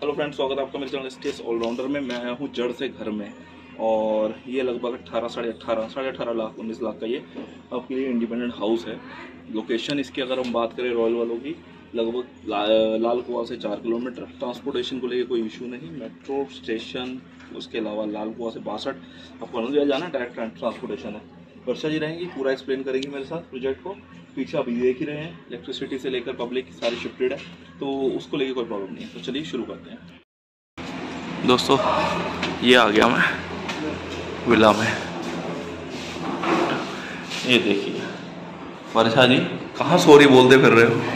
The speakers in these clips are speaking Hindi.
हेलो फ्रेंड्स, स्वागत है आपका मेरे चैनल स्टेस ऑलराउंडर में। मैं हूँ जड़ से घर में, और ये लगभग 18 लाख 19 लाख का ये आपके लिए इंडिपेंडेंट हाउस है। लोकेशन इसकी अगर हम बात करें रॉयल वालों की, लगभग लाल कुआं से 4 किलोमीटर। ट्रांसपोर्टेशन को लेकर कोई इशू नहीं, मेट्रो स्टेशन, उसके अलावा लाल कुआं से 62 आपको अनुजया जाना है, डायरेक्ट ट्रांसपोर्टेशन है। वर्षा जी रहेंगी, पूरा एक्सप्लेन करेंगी मेरे साथ प्रोजेक्ट को। पीछे अभी देख ही रहे हैं, इलेक्ट्रिसिटी से लेकर पब्लिक सारी शिफ्टेड है, तो उसको लेके कोई प्रॉब्लम नहीं है। तो चलिए शुरू करते हैं। दोस्तों, ये आ गया मैं विला में। ये देखिए, वर्षा जी कहाँ सॉरी बोलते फिर रहे हो।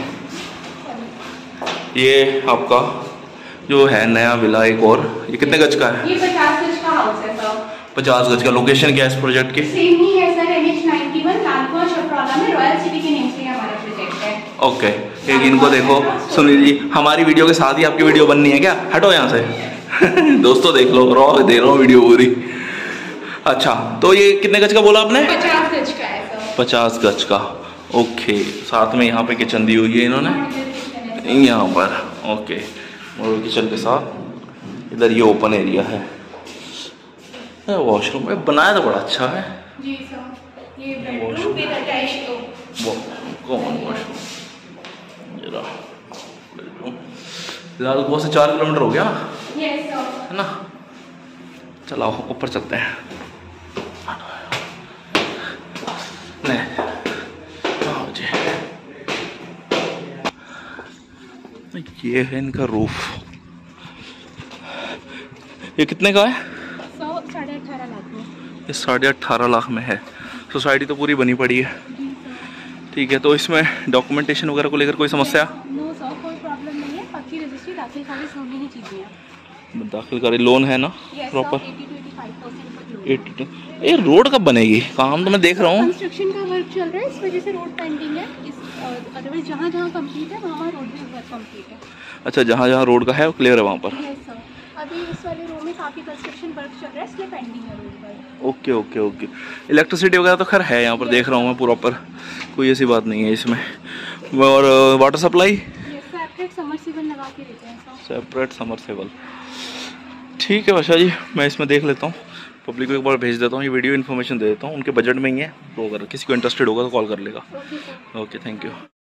ये आपका जो है नया विला एक और, ये कितने गज का है? ये 50 गज का हाउस है सर। 50 गज का। लोकेशन क्या है इस प्रोजेक्ट की? सेम ही है सर, NH91 लालकुआं चौराहा में रॉयल सिटी के नेम से हमारा प्रोजेक्ट है। ओके, एक इनको देखो, सुनील जी हमारी वीडियो के साथ ही आपकी वीडियो बननी है क्या? हटो यहाँ से। दोस्तों देख लो, रॉ दे रहा हूँ वीडियो पूरी। अच्छा, तो ये कितने गज का बोला आपने? 50 गज का है सर। 50 गज का। ओके, साथ में यहाँ पे किचन दी हुई है इन्होंने यहाँ पर। ओके, और किचन के साथ इधर ये ओपन एरिया है। वॉशरूम में बनाया तो बड़ा अच्छा है जी सर। ये bedroom with attached common washroom. जरा बेडरूम लाल कुआं से 4 किलोमीटर हो गया यस सर, है ना। चलो ऊपर चलते हैं। ये है इनका रूफ। ये कितने का है? 18.5 लाख में। ये 18.5 लाख में है। सोसाइटी तो पूरी बनी पड़ी है। ठीक है, तो इसमें डॉक्यूमेंटेशन वगैरह को लेकर कोई समस्या? नो सर, कोई प्रॉब्लम नहीं है। पक्की रजिस्ट्री दाखिल खारिज होनी ही चाहिए। दाखिल करें, लोन है ना प्रॉपर? 80 to 85% 82। ये रोड कब बनेगी? काम तो मैं देख रहा हूँ, कंस्ट्रक्शन का वर्क चल रहा है, इस वजह से रोड पेंडिंग है। अदरवाइज जहाँ जहाँ कंप्लीट है वहाँ रोड भी वर्क कंप्लीट है। अच्छा, जहाँ जहाँ रोड का है वो क्लियर है वहाँ पर? Yes sir. अभी इस वाले रो में काफ़ी कंस्ट्रक्शन वर्क चल रहा है, इसलिए पेंडिंग है रोड पर। Okay okay okay. इलेक्ट्रिसिटी वगैरह तो खैर है यहाँ पर, देख रहा हूँ मैं प्रॉपर, कोई ऐसी बात नहीं है इसमें। और वाटर सप्लाई सेपरेट समरसेबल लगा के देते हैं सर। Separate submersible. ठीक है वर्षा जी, मैं इसमें देख लेता हूँ, पब्लिक को एक बार भेज देता हूँ, ये वीडियो इन्फॉर्मेशन दे देता हूँ। उनके बजट में ही है, तो अगर किसी को इंटरेस्टेड होगा तो कॉल कर लेगा। Okay, thank you.